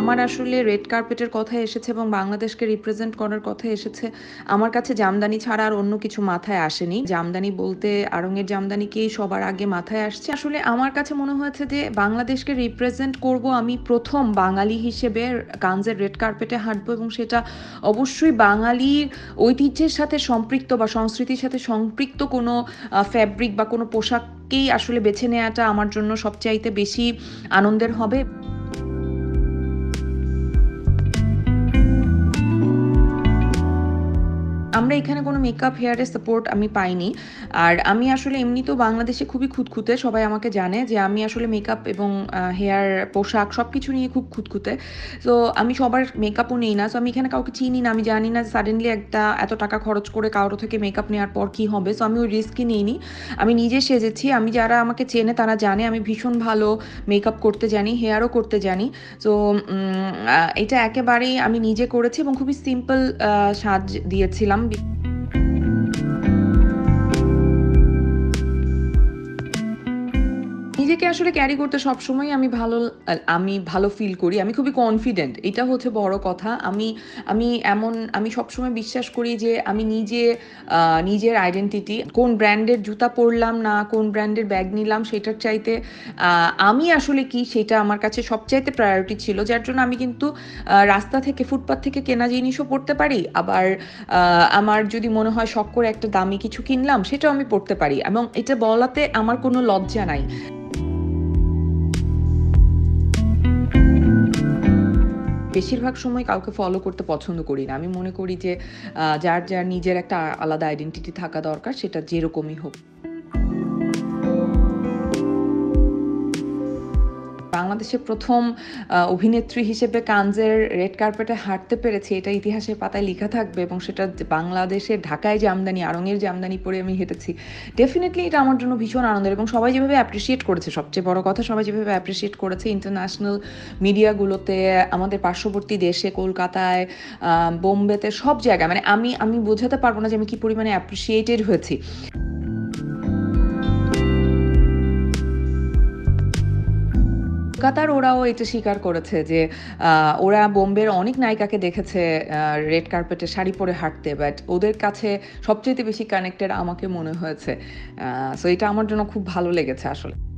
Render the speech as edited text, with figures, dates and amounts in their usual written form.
আমার আসলে রেড কার্পেটের কথা এসেছে এবং বাংলাদেশকে রিপ্রেজেন্ট করার কথা এসেছে, আমার কাছে জামদানি ছাড়া আর অন্য কিছু মাথায় আসেনি। জামদানি বলতে আড়ং-এর জামদানিকেই সবার আগে মাথায় আসছে। আসলে আমার কাছে মনে হয়েছে যে বাংলাদেশকে রিপ্রেজেন্ট করব আমি প্রথম বাঙালি হিসেবে কানজের রেড কার্পেটে হাঁটবো, এবং সেটা অবশ্যই বাঙালির ঐতিহ্যের সাথে সম্পৃক্ত বা সংস্কৃতির সাথে সম্পৃক্ত কোনো ফ্যাব্রিক বা কোনো পোশাককেই আসলে বেছে নেওয়াটা আমার জন্য সবচাইতে বেশি আনন্দের হবে। আমরা এখানে কোনো মেকআপ হেয়ারের সাপোর্ট আমি পাইনি। আর আমি আসলে এমনিতেও বাংলাদেশে খুবই খুঁতখুঁতে, সবাই আমাকে জানে যে আমি আসলে মেকআপ এবং হেয়ার, পোশাক সব কিছু নিয়ে খুব খুঁতখুঁতে। তো আমি সবার মেকআপও নেই না, সো আমি এখানে কাউকে চিনি না, আমি জানি না সাডেনলি এত টাকা খরচ করে কারো থেকে মেকআপ নেওয়ার পর কী হবে। সো আমি ওই রিস্কই নিইনি, আমি নিজে সেজেছি। আমি যারা আমাকে চেনে তারা জানে আমি ভীষণ ভালো মেকআপ করতে জানি, হেয়ারও করতে জানি। তো এটা একেবারেই আমি নিজে করেছি এবং খুবই সিম্পল সাজ দিয়েছিলাম। নিজেকে আসলে ক্যারি করতে সবসময় আমি ভালো ফিল করি। আমি খুবই কনফিডেন্ট। এটা হচ্ছে বড় কথা। আমি সবসময় বিশ্বাস করি যে আমি নিজের আইডেন্টিটি, কোন ব্র্যান্ডের জুতা পরলাম না কোন ব্র্যান্ডের ব্যাগ নিলাম সেটার চাইতে আমি আসলে কি সেটা আমার কাছে সবচাইতে প্রায়োরিটি ছিল। যার জন্য আমি কিন্তু রাস্তা থেকে, ফুটপাত থেকে কেনা জিনিসও পরতে পারি। আবার আমার যদি মনে হয় শখ করে একটা দামি কিছু কিনলাম সেটাও আমি পরতে পারি, এবং এটা বলাতে আমার কোনো লজ্জা নাই। বেশিরভাগ সময় কাউকে ফলো করতে পছন্দ করি না। আমি মনে করি যে যার নিজের একটা আলাদা আইডেন্টিটি থাকা দরকার, সেটা যেরকমই হোক। বাংলাদেশের প্রথম অভিনেত্রী হিসেবে কানজের রেড কার্পেটে হাঁটতে পেরেছি, এটা ইতিহাসের পাতায় লেখা থাকবে, এবং সেটা বাংলাদেশের ঢাকায় জামদানি, আড়ং-এর জামদানি পরে আমি হেঁটেছি। ডেফিনেটলি এটা আমার জন্য ভীষণ আনন্দের, এবং সবাই যেভাবে অ্যাপ্রিসিয়েট করেছে, সবচেয়ে বড় কথা সবাই যেভাবে অ্যাপ্রিসিয়েট করেছে ইন্টারন্যাশনাল মিডিয়াগুলোতে, আমাদের পার্শ্ববর্তী দেশে, কলকাতায়, বোম্বেতে, সব জায়গায়, মানে আমি বোঝাতে পারবো না যে আমি কি পরিমাণে অ্যাপ্রিসিয়েটেড হয়েছি। কলকাতার ওরাও এটা স্বীকার করেছে যে ওরা বোম্বের অনেক নায়িকাকে দেখেছে রেড কার্পেটে শাড়ি পরে হাঁটতে, বাট ওদের কাছে সবচেয়ে বেশি কানেক্টেড আমাকে মনে হয়েছে। সো এটা আমার জন্য খুব ভালো লেগেছে আসলে।